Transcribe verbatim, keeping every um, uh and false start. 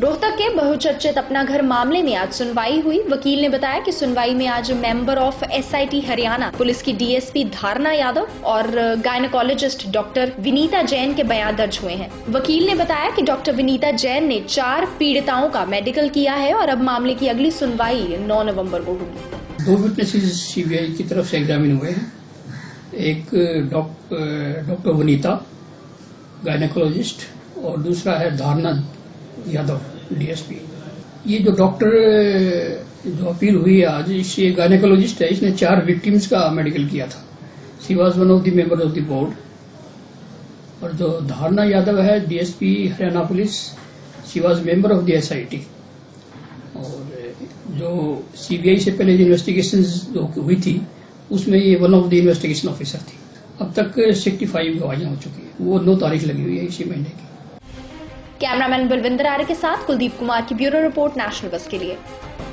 रोहतक के बहुचर्चित अपना घर मामले में आज सुनवाई हुई। वकील ने बताया कि सुनवाई में आज member of SIT Haryana, police की डीएसपी धारणा यादव और गायनेकोलॉजिस्ट डॉक्टर विनीता जैन के बयान दर्ज हुए हैं। वकील ने बताया कि डॉक्टर विनीता जैन ने चार पीड़िताओं का मेडिकल किया है और अब मामले की अगली सुनवाई नौ नवम्बर को होगी। दो विटनेसेस सीबीआई की तरफ से एग्जामिन हुए हैं। एक डॉक्टर वनीता गायनेकोलॉजिस्ट और दूसरा है धारणा यादव डीएसपी। ये जो डॉक्टर जो अपील हुई है आज, ये गायनेकोलॉजिस्ट है, इसने चार विक्टिम्स का मेडिकल किया था। She was one of the member of the board. और जो धारणा यादव है DSP Haryana police, she was member of the SIT. और जो सीबीआई से पहले जो इन्वेस्टिगेशन जो हुई थी उसमें ये one of the investigation officer थी। अब तक पैंसठ गवाहियां हो चुकी हैं, वो नौ तारीख लगी हुई है इसी महीने की। कैमरामैन बलविंदर आर्य के साथ कुलदीप कुमार की ब्यूरो रिपोर्ट नेशनल बस के लिए।